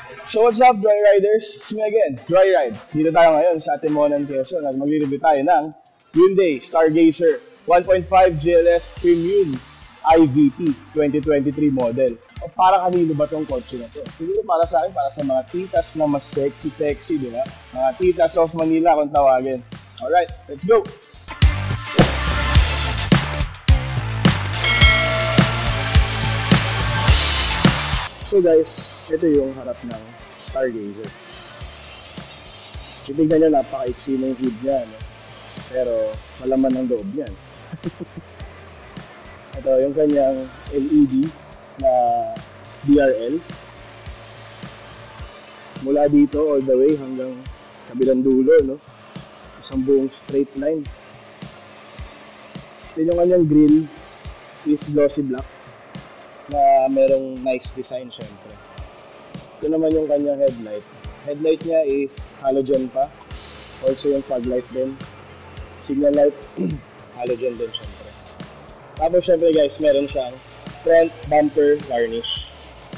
So what's up, Joyriders? It's me again, Joyride. Dito tayo ngayon sa Timonan, Quezon at magre-review tayo ng Hyundai Stargazer 1.5 GLS Premium IVT 2023 model. O para kanino ba tong kotse na to? Siguro para sa akin, para sa mga titas na mas sexy, di ba? Mga titas of Manila kung tawagin. Alright, let's go! So guys, ito yung harap ng Stargazer. So tignan nyo, napaka-iksi ng hood niya, no? Pero malaman ang loob niyan. Ito yung kanyang LED na DRL. Mula dito all the way hanggang kabilang dulo, no? Isang buong straight line. Then yung kanyang grille is glossy black na merong nice design syempre. Ito naman yung kanyang headlight. Headlight niya is halogen pa. Also yung fog light din. Signal light, halogen din syempre. Tapos syempre guys, meron siyang front bumper varnish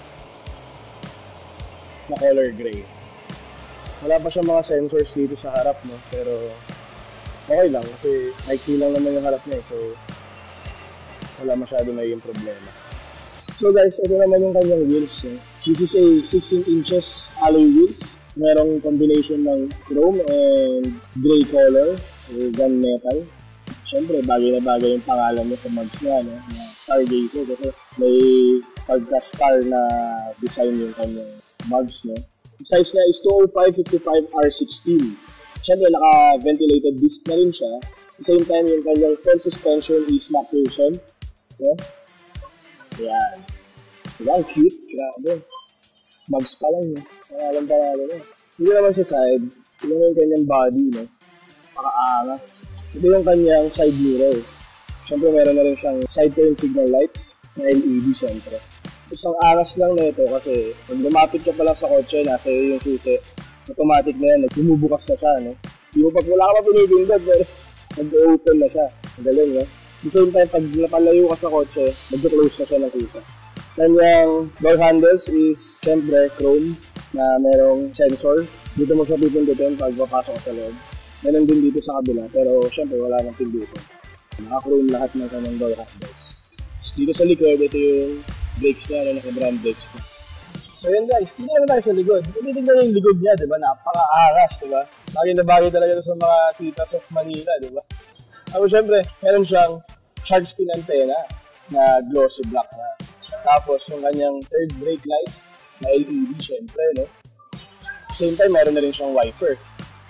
na color gray. Wala pa siyang mga sensors dito sa harap, no? Pero okay lang kasi maiksi lang naman yung harap niya, so wala masyado na yung problema. So guys, ito naman yung kanyang wheels. This is a 16 inches alloy wheels. Merong combination ng chrome and gray color or gunmetal. Siyempre, bagay na bagay yung pangalan niya sa mugs niya, no? Stargazer, kasi may pagka-star na design yung kanyang mugs, no? Size niya is 205/55R16. Siyempre, naka-ventilated disc na rin siya. At the same time, yung kanyang front suspension is MacPherson. No? Yan. Diba? Ang cute. Grabe. Mugs pa lang yun. Pangalan yun. Hindi naman sa side. Ito yung kanyang body, no? Paka-angas. Ito yung kanyang side mirror. Siyempre, meron na rin siyang side turn signal lights na LED, siyempre. Isang angas lang nito kasi pag lumapit ka pala sa kotse, nasa iyo yung susi. Automatic na yan. Bumubukas na siya, no? Wala ka pa pinipindad, pero nag-open na siya. Magaling, no? At the same time, pag napalayo ka sa kotse, mag-close na siya ng kusa. Kanyang door handles is, syempre, chrome na merong sensor. Dito mo siya pipindutin pag papasok ka sa loob. Meron din dito sa kabila, pero syempre wala nang pindutin. Naka-chrome lahat ng kanyang door handles. Dito sa likod, ito yung brakes niya, naka-drum brakes ko. So yun guys, tignan naman tayo sa likod. Kung titignan yung likod niya, diba? Napaka-aras, diba? Bagay na bagay talaga sa mga titas of Manila, diba? Tapos syempre, meron siyang shark fin antenna na glossy black na. Tapos yung kanyang third brake light na LED syempre, no? Same time, meron na rin siyang wiper.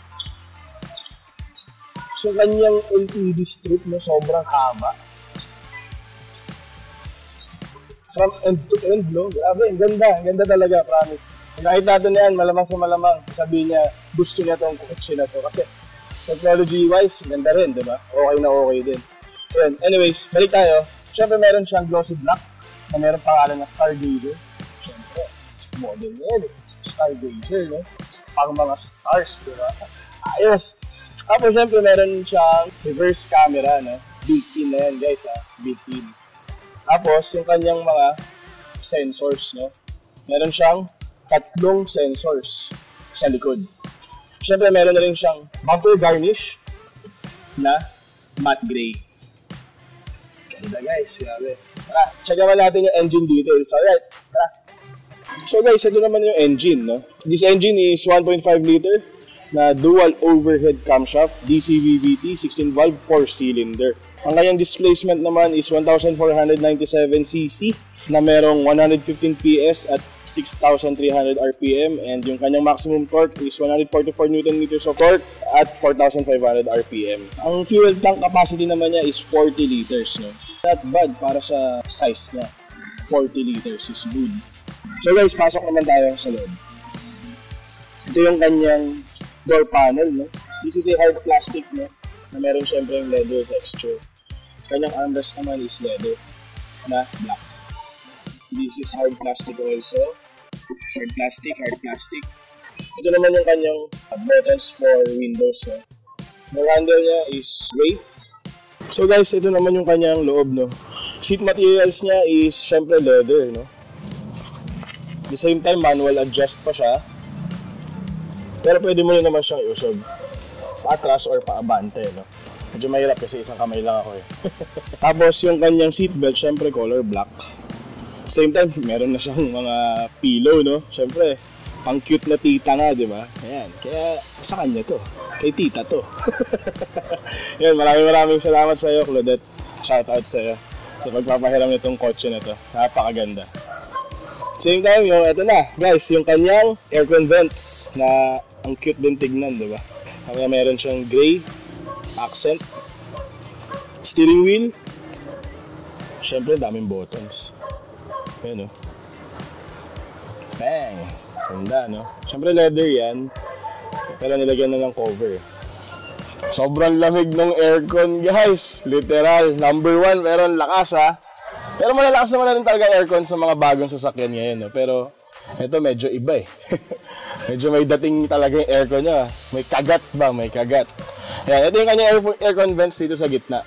So kanyang LED strip, no, sobrang haba. From end to end, no? Grabe, ang ganda talaga, promise. Kahit natin na yan, malamang sa malamang, sabihin niya, gusto niya tong kotse na to. Kasi technology-wise, ganda rin, di ba? Okay na okay din. Yun. Anyways, balik tayo. Siyempre, meron siyang glossy black na meron pangalan na Stargazer. Siyempre, model na yan, Stargazer, no? Pang mga stars, di ba? Ayos! Tapos, siyempre, meron siyang reverse camera, no? Built-in na yan, guys, ha? Built-in. Tapos, yung kanyang mga sensors, no? Meron siyang 3 sensors sa likod. Siyempre, meron na rin siyang bumper garnish na matte gray. Ganda guys, grabe. Tara, check naman natin yung engine details. Alright, tara. So guys, ito naman yung engine, no? This engine is 1.5 liter na dual overhead camshaft, DC VVT, 16 valve, 4 cylinder. Ang kanyang displacement naman is 1,497cc na merong 115 PS at 6,300 RPM, and yung kanyang maximum torque is 144 Nm of torque at 4,500 RPM. Ang fuel tank capacity naman niya is 40 liters, no? Not bad para sa size niya. 40 liters is good. So guys, pasok naman tayo sa loob. Ito yung kanyang door panel, no? This is a hard plastic, no? Na meron syempre yung leather texture. Kanyang armrest naman is leather na black. This is hard plastic also. Hard plastic. Ito naman yung kanyang buttons for windows, no? The handle niya is gray. So guys, ito naman yung kanyang loob, no? Seat materials niya is syempre leather, no? At the same time, manual adjust pa siya. Pero pwede mo rin naman siyang iusog paatras or paabante, no? Medyo mahirap kasi isang kamay lang ako eh. Tapos yung kanyang seatbelt, syempre color black. Same time, meron na siyang mga pillow, no? Syempre, pang cute na tita nga, di ba? Ayan, kaya sa kanya to. Kay tita to. Yan, maraming salamat sa iyo, Claudette. Shoutout sa iyo sa pagpapahiram nitong kotse na to. Napakaganda. Same time, yung eto na, guys, yung kanyang aircon vents na ang cute din tignan, di ba? Kaya meron siyang gray accent, steering wheel, syempre daming buttons. Ayan, no? Bang! Ganda, no? Syempre leather yan, pero nilagyan na ng cover. Sobrang lamig ng aircon, guys. Literal, number 1, meron lakas, ha? Pero malalakas naman na rin talaga aircon sa mga bagong sasakyan ngayon, no? Pero ito medyo iba eh. Medyo may dating talaga yung aircon niya. May kagat ba? May kagat. Ayan, ito yung kanyang aircon vents dito sa gitna.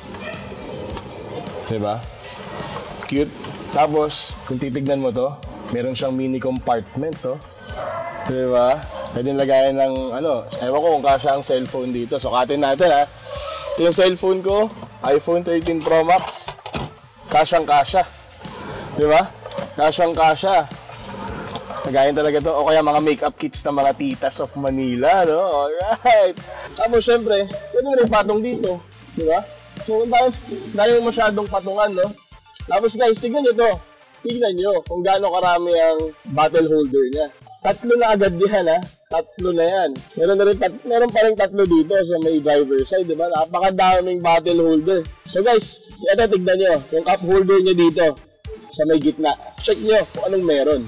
Diba? Cute. Tapos, kung titignan mo to, meron siyang mini compartment, to. Diba? Pwede lagayan ng, ewan ko kung kasya ang cellphone dito. Sukatin natin, ha. Ito yung cellphone ko, iPhone 13 Pro Max. Kasyang-kasya. Diba? Kasyang-kasya. Nagayin talaga to. O kaya mga makeup kits ng mga titas of Manila, no? Alright. Tapos, syempre, pwede mo rin patong dito. Diba? So, dahil masyadong patungan, no? Tapos, guys, tignan nyo to. Tignan nyo kung gaano karami ang bottle holder niya. 3 na agad yan, ha? 3 na yan. Meron pa rin 3 dito sa may driver side, diba? Napakadaming bottle holder. So, guys, ito, tignan nyo. Yung cup holder niya dito sa may gitna. Check nyo kung anong meron.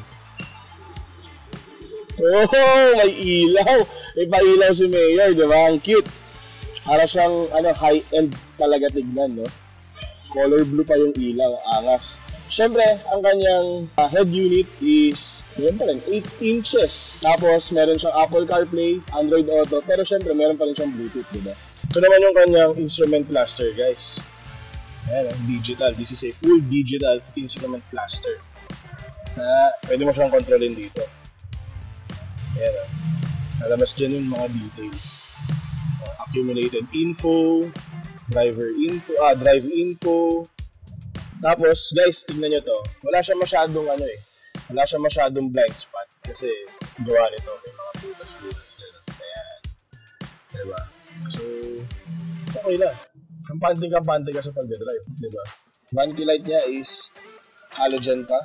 Oh, may ilaw. May pa-ilaw si Mayor, di ba? Ang cute. Para siyang high-end talaga tignan, no? Color blue pa yung ilaw, angas. Siyempre, ang kanyang head unit is 8 inches. Tapos, meron siyang Apple CarPlay, Android Auto, pero siyempre, meron pa rin siyang Bluetooth, di ba? Ito naman yung kanyang instrument cluster, guys. Ayan, digital. This is a full digital instrument cluster. Pwede mo siyang kontrolin dito. Ayan, alamas dyan yung mga details. Accumulated info, drive info. Tapos, guys, tignan nyo to. Wala siya masyadong blind spot kasi gawa nito may mga butas dyan. Ayan. Diba? So, okay lang. Kampante ka sa pag-drive. Diba? Vanity light niya is halogen pa.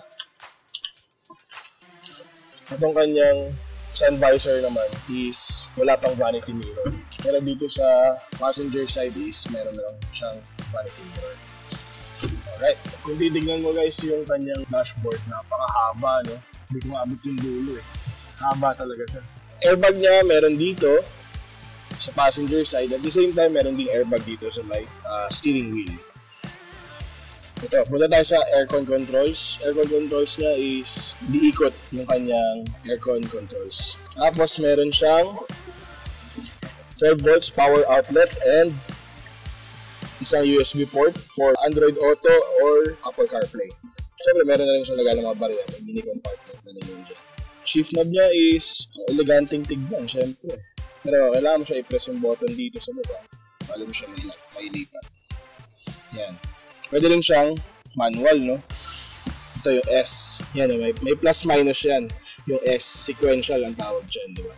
Itong kanyang sun visor naman is wala pang vanity mirror. Pero dito sa passenger side is meron lang siyang vanity mirror. Alright, kung titignan mo guys yung kanyang dashboard, napakahaba, no? Hindi ko maabot yung dulo eh. Haba talaga siya. Airbag niya meron dito sa passenger side. At the same time, meron ding airbag dito sa may steering wheel. Ito, punta tayo sa aircon controls. Aircon controls niya is diikot yung kanyang aircon controls. Tapos meron siyang 12 volts power outlet and isang USB port for Android Auto or Apple CarPlay. Siyempre meron na rin siyang lagay ng mga barya, may mini compartment na rin dyan. Shift knob niya is eleganting tignan, siyempre. Pero kailangan mo siya i-press yung button dito sa baba. Pwede mo siya mailipat. Yan. Pwede rin siyang manual, no? Ito yung S. Yan, may plus minus yan. Yung S, sequential ang tawag dyan, di ba?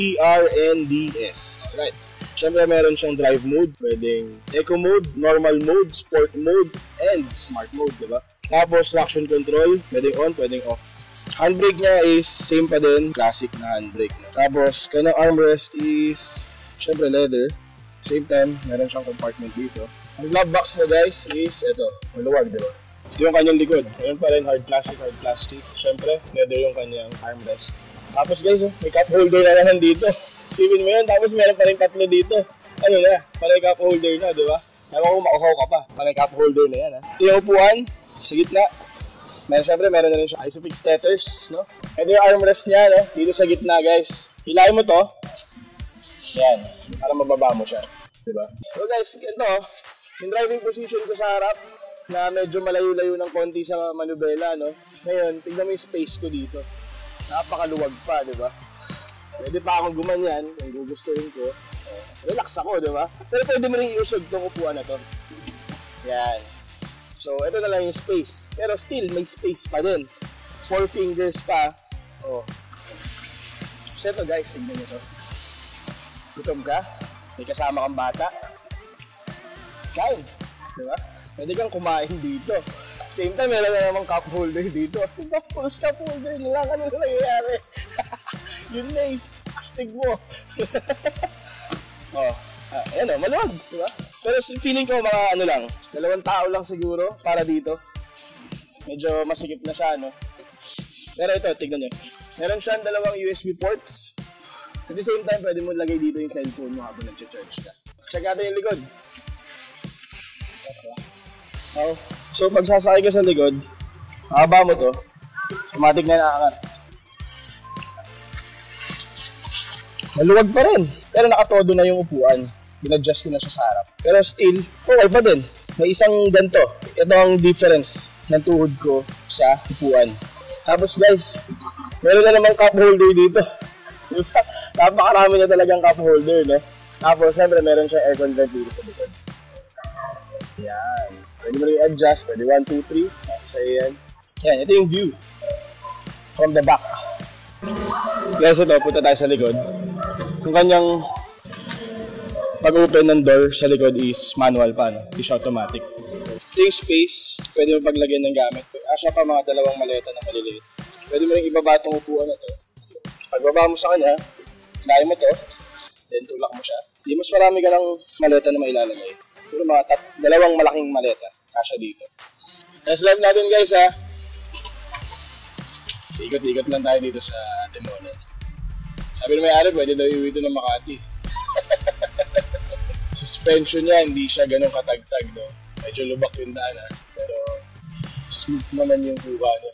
ERNDS. Alright. Siyempre, meron siyang drive mode. Pwedeng eco mode, normal mode, sport mode, and smart mode, di ba? Tapos, traction control. Pwedeng on, pwedeng off. Handbrake niya is same pa din. Classic na handbrake. Tapos, kanyang armrest is siyempre leather. Same time, meron siyang compartment dito. Ang glove box na guys is ito, maluwag, di ba? Ito yung kanyang likod. Meron pa rin hard plastic. Siyempre, leather yung kanyang armrest. Tapos guys, may cup holder na naman dito. Isipin mo yun, tapos meron pa rin 3 dito. Ano na, panay cup holder na, di ba? Ewan ko mauhaw ka pa, panay cup holder na yan, ha? Ito yung upuan, sa gitna. Siyempre, meron na rin siya Isofix tethers, no? Ito yung armrest niya, no? Dito sa gitna, guys. Hilahin mo to. Yan, para mababa mo siya. Diba? So guys, ito, yung driving position ko sa harap na medyo malayo-layo ng konti sa manubela, no? Ngayon, tignan mo yung space ko dito. napakaluwag pa, di ba? Pwede pa akong gumanyan kung gugustuhin ko. Relax ako, di ba? Pero pwede mo rin iusog itong upuan na to. Yan. So, ito na lang yung space. Pero still, may space pa din. 4 fingers pa. Oh. So, ito guys, tignan nyo to. Gutom ka? May kasama kang bata? Kain. Di ba? Pwede kang kumain dito. Same time, meron na namang cup holder dito. Tapos cup holder na lang. Ano na nangyayari? Yun na eh. Astig mo. Oh. Ayan o, maluwag. Di ba? Pero feeling ko mga ano lang, 2 tao lang siguro para dito. Medyo masikip na siya, no? Pero ito, tignan nyo. Meron siyang 2 USB ports. At the same time, pwede mo lagay dito yung cellphone mo habang nag-charge ka. Check natin yung likod. Oh. So, pag sasakay ka sa likod, haba mo to, automatic na nakakat. Maluwag pa rin. Pero nakatodo na yung upuan. Bin-adjust ko na siya sa harap. Pero still, okay pa din. May isang ganito. Ito ang difference ng tuhod ko sa upuan. Tapos guys, meron na namang cup holder dito. Napakarami na talagang cup holder, no? Tapos, siyempre, meron siyang aircon vent dito sa likod. Yan. Pwede mo rin i-adjust. Pwede 1, 2, 3. Tapos, ayan. Yan, ito yung view. From the back. Guys, ito, punta tayo sa likod. Yung kanyang pag-open ng door sa likod is manual pa, no? Hindi siya automatic. Ito yung space. Pwede mo paglagyan ng gamit. Asya pa mga 2 maleta na maliliit. Pwede mo rin ibaba itong upuan na ito. Pagbaba mo sa kanya, kaya mo to, then tulak mo siya. Di mas marami ka ng maleta na mailalagay. Pero mga 2 malaking maleta, kasya dito. Test live natin guys ha. Ikot-ikot lang tayo dito sa Timonan. Sabi na may-ari, pwede daw iuwi ito ng Makati. Suspension niya, hindi siya ganun katagtag. No? Medyo lubak yung daan ha. Pero smooth naman yung buka niya.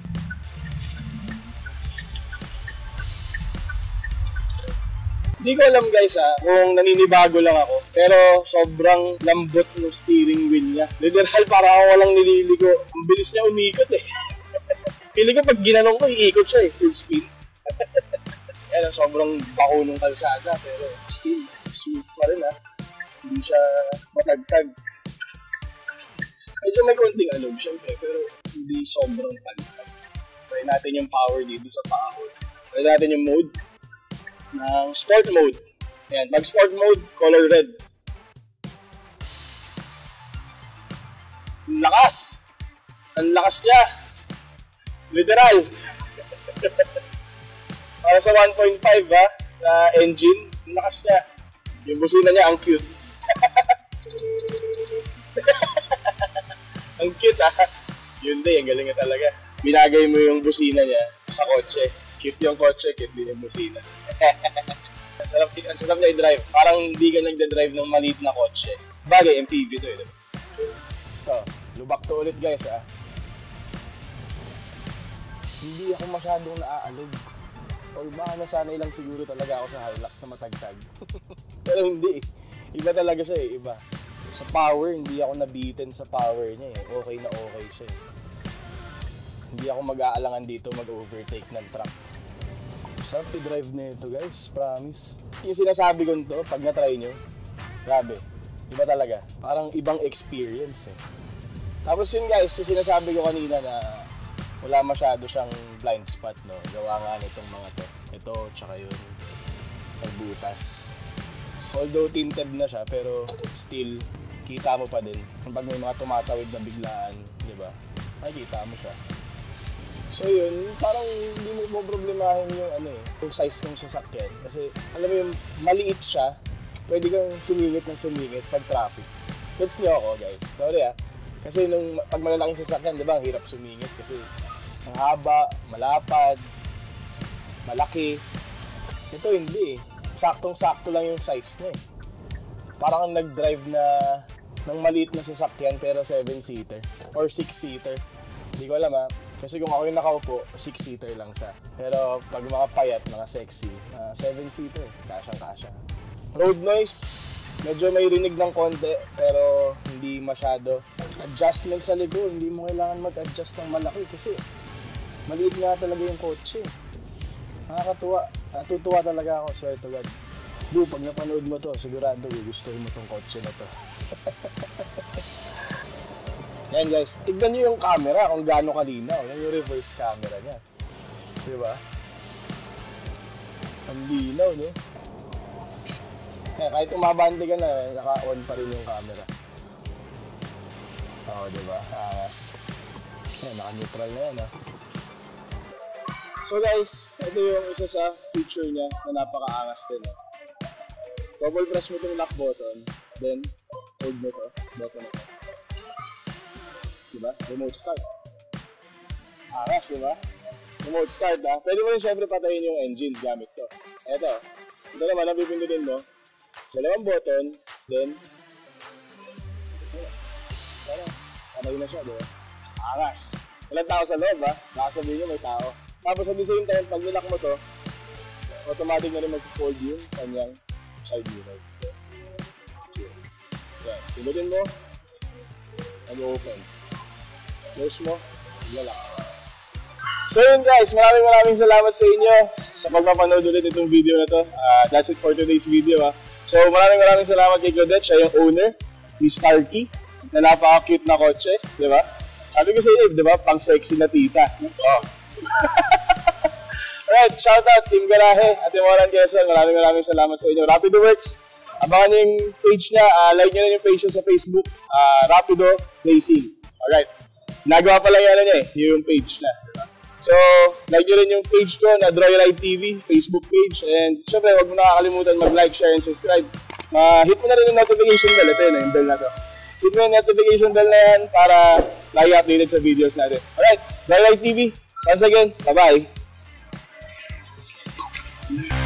Hindi ko alam guys ha, kung naninibago lang ako. Pero sobrang lambot ng steering wheel niya. Literal para ako walang nililigo. Ang bilis niya umikot eh. Pili ko pag ginanong ko, iikot siya eh, full speed. Yan, sobrang bako ng kalsada, pero still, smooth pa rin ha. Hindi siya matagtag. Medyo may konting alog syempre, pero hindi sobrang tagtag. Try natin yung power dito sa pahod. Try natin yung mode ng sport mode. Yan, pag sport mode, color red. Ang lakas! Ang lakas niya! Literal! Para sa 1.5 ha, na engine, ang lakas niya. Yung busina niya, ang cute. Ang cute ha. Yun din, ang galing nga talaga. Binagay mo yung busina niya sa kotse. Cute yung kotse, cute din yung busina. Ang sarap niya i-drive. Parang hindi ka nagda-drive ng maliit na kotse. Bagay, MPV to eh. Ito, lubak to ulit guys ha. Hindi ako masyadong naaalog. Or baka nasanay lang siguro talaga ako sa Hilux sa matagtag. Pero hindi. Iba talaga siya eh, iba. Sa power, hindi ako nabitin sa power niya eh. Okay na okay siya eh. Hindi ako mag-aalangan dito mag-overtake ng truck. Sarap i-drive na ito guys, promise. Yung sinasabi ko nito, pag na-try nyo, grabe. Iba talaga. Parang ibang experience eh. Tapos yun guys, yung sinasabi ko kanina na wala masyado siyang blind spot, no? Gawa nga nitong mga to. Ito, tsaka yun. Pagbutas. Although tinted na siya, pero still, kita mo pa din. Pag may mga tumatawid na biglaan, di ba? Makikita mo siya. So yun, parang hindi mo problemahin yung yung size ng sasakyan. Kasi, alam mo yung maliit siya, pwede kang sumingit ng sumingit pag traffic. Gets niyo ako, guys. Sorry ah. Kasi nung pag malalaking sasakyan, di ba, ang hirap sumingit kasi ang haba, malapad, malaki. Ito hindi eh. Saktong-sakto lang yung size niya eh. Parang nag-drive na ng maliit na sasakyan pero 7-seater or 6-seater. Hindi ko alam ha. Kasi kung ako yung nakaupo, 6-seater lang siya. Pero pag mga payat, mga sexy, 7-seater. Kasyang-kasya. Road noise, medyo may rinig ng konti pero hindi masyado. Adjustment sa likod, hindi mo kailangan mag-adjust ng malaki kasi maliit nga talaga yung kotse. Nakakatuwa. Natutuwa talaga ako, swear to God. Bu, pag napanood mo to, sigurado gugustuhin mo tong kotse na to. Yan guys, tignan nyo yung camera kung gaano kalinaw. Yan yung reverse camera niya. Diba? Ang linaw, no? Kahit umabante ka na, naka-on pa rin yung camera. Oo, diba? Angas. Yan, naka-neutral na yan, ha? So guys, ito yung isa sa feature niya na napaka-angas din, ha? Double press mo itong lock button, then hold mo ito, button ito. Diba? Remote start. Angas, diba? Remote start, ha? Pwede mo rin syempre patayin yung engine gamit to. Ito naman, napipindutin mo. Dalawang button, then patay na siya, diba? Angas. Walang tao sa loob, ha? Baka sabihin nyo may tao. Tapos at the same time, pag nilock mo to, automatic na rin mag-fold yung kanyang side mirror. Yan, pindutin mo, mag-open. Close mo, mag-lock. So yun guys, maraming salamat sa inyo sa pagpapanood ulit itong video na to. That's it for today's video, ha. So maraming salamat kay Claudette, siya yung owner ni Starkey na napaka-cute na kotse, di ba? Sabi ko sa inyo, di ba, pang sexy na tita. Oh. Alright, shoutout Team Garahe at Timoran Quezon. Maraming salamat sa inyo. Rapido Works, abangan nyo yung page niya, like nyo na yung page niya sa Facebook, Rapido Racing. Alright, nagawa pa lang yan niya yung page niya. So, like nyo rin yung page ko na Droyride TV, Facebook page. And syempre, huwag mo nakakalimutan mag-like, share, and subscribe. Hit mo na rin yung notification bell. Ito yun, yung bell na to. Hit mo yung notification bell na yan para lagi updated sa videos natin. Alright, Droyride TV. Once again, bye-bye.